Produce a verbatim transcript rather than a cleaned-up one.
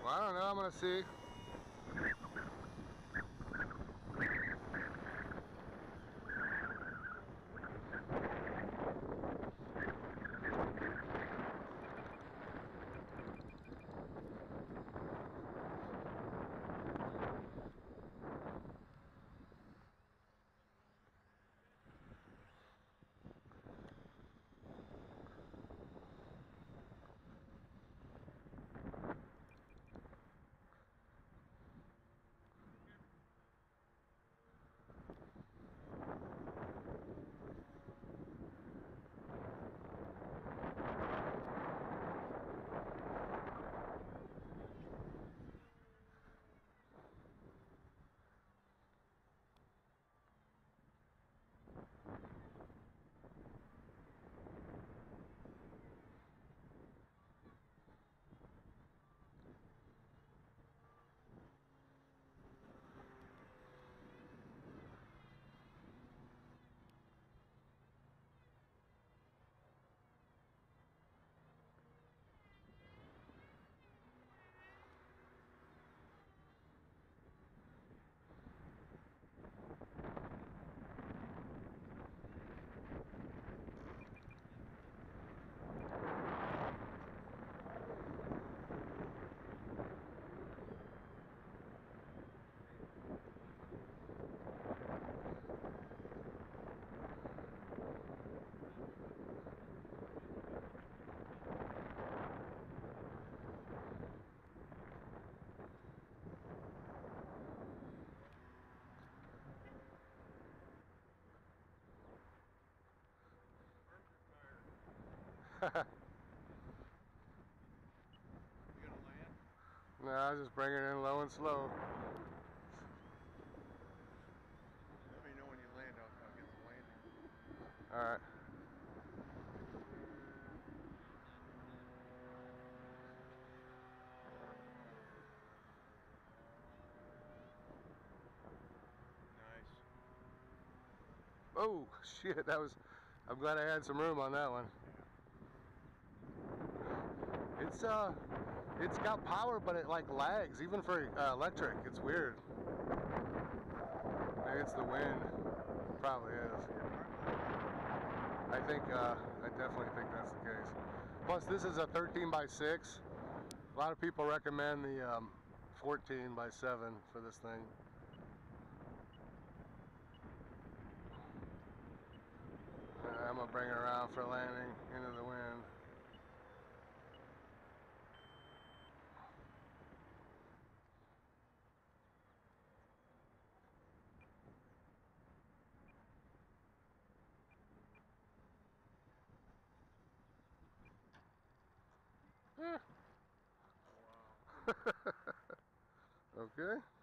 Well, I don't know. I'm gonna see. You gonna land? No, I was just bringing it in low and slow. Let me know when you land. I'll, I'll get the landing. All right. Nice. Oh shit! That was. I'm glad I had some room on that one. It's uh, it's got power, but it like lags even for uh, electric. It's weird. Maybe it's the wind. Probably is. I think uh, I definitely think that's the case. Plus, this is a thirteen by six. A lot of people recommend the um, fourteen by seven for this thing. I'm gonna bring it around for landing into the wind. Eh. Wow. Okay.